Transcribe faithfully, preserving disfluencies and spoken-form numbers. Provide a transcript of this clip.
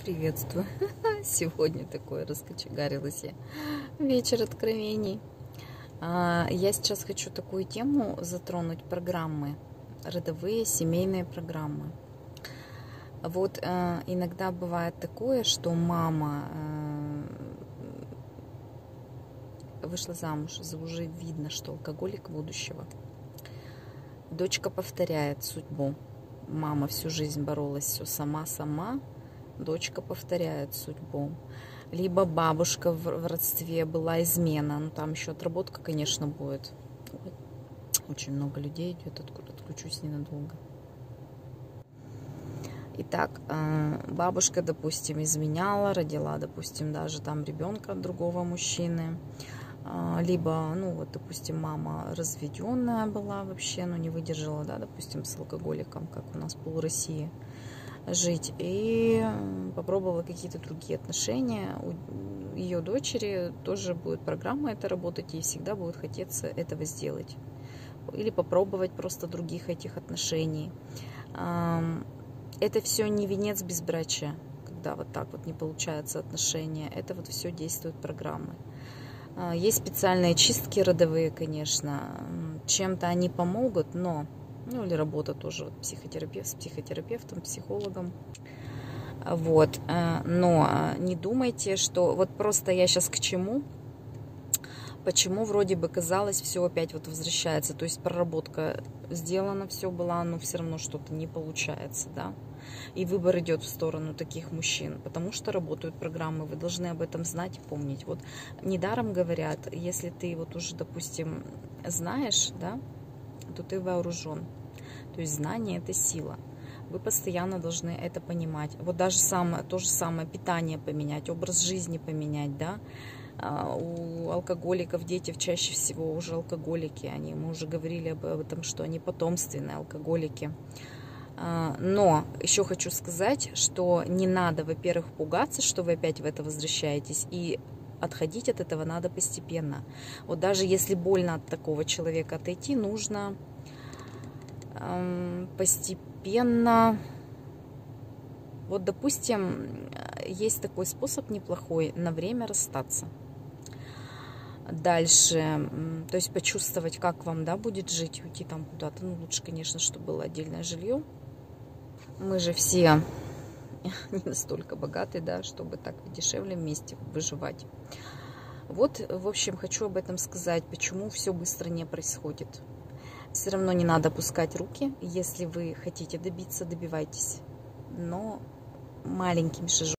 Приветствую. Сегодня такое раскочегарилось я. Вечер откровений. Я сейчас хочу такую тему затронуть: программы, родовые, семейные программы. Вот иногда бывает такое, что мама вышла замуж, уже видно, что алкоголик будущего. Дочка повторяет судьбу. Мама всю жизнь боролась все сама-сама. Дочка повторяет судьбу. Либо бабушка в родстве была измена. Ну, там еще отработка, конечно, будет. Очень много людей идет. Отключусь ненадолго. Итак, бабушка, допустим, изменяла, родила, допустим, даже там ребенка от другого мужчины. Либо, ну, вот, допустим, мама разведенная была вообще, но не выдержала, да, допустим, с алкоголиком, как у нас пол России, жить. И попробовала какие-то другие отношения. У ее дочери тоже будет программа это работать, ей всегда будет хотеться этого сделать. Или попробовать просто других этих отношений. Это все не венец безбрачия, когда вот так вот не получается отношения. Это вот все действуют программы. Есть специальные чистки родовые, конечно. Чем-то они помогут, но... Ну, или работа тоже вот, психотерапевт, с психотерапевтом, психологом. Вот. Но не думайте, что... Вот просто я сейчас к чему? Почему вроде бы казалось, все опять вот возвращается. То есть проработка сделана, все была, но все равно что-то не получается, да? И выбор идет в сторону таких мужчин, потому что работают программы, вы должны об этом знать и помнить. Вот недаром говорят, если ты вот уже, допустим, знаешь, да, то ты вооружен. То есть знание – это сила. Вы постоянно должны это понимать. Вот даже самое, то же самое питание поменять, образ жизни поменять, да. У алкоголиков дети чаще всего уже алкоголики. Они, мы уже говорили об этом, что они потомственные алкоголики. Но еще хочу сказать, что не надо, во-первых, пугаться, что вы опять в это возвращаетесь, и отходить от этого надо постепенно. Вот даже если больно от такого человека отойти, нужно эм, постепенно. Вот, допустим, есть такой способ неплохой: на время расстаться. Дальше, то есть почувствовать, как вам, да, будет жить, уйти там куда-то. Ну, лучше, конечно, чтобы было отдельное жилье. Мы же все не настолько богаты, да, чтобы так дешевле вместе выживать. Вот, в общем, хочу об этом сказать, почему все быстро не происходит. Все равно не надо опускать руки. Если вы хотите добиться, добивайтесь. Но маленькими шажками.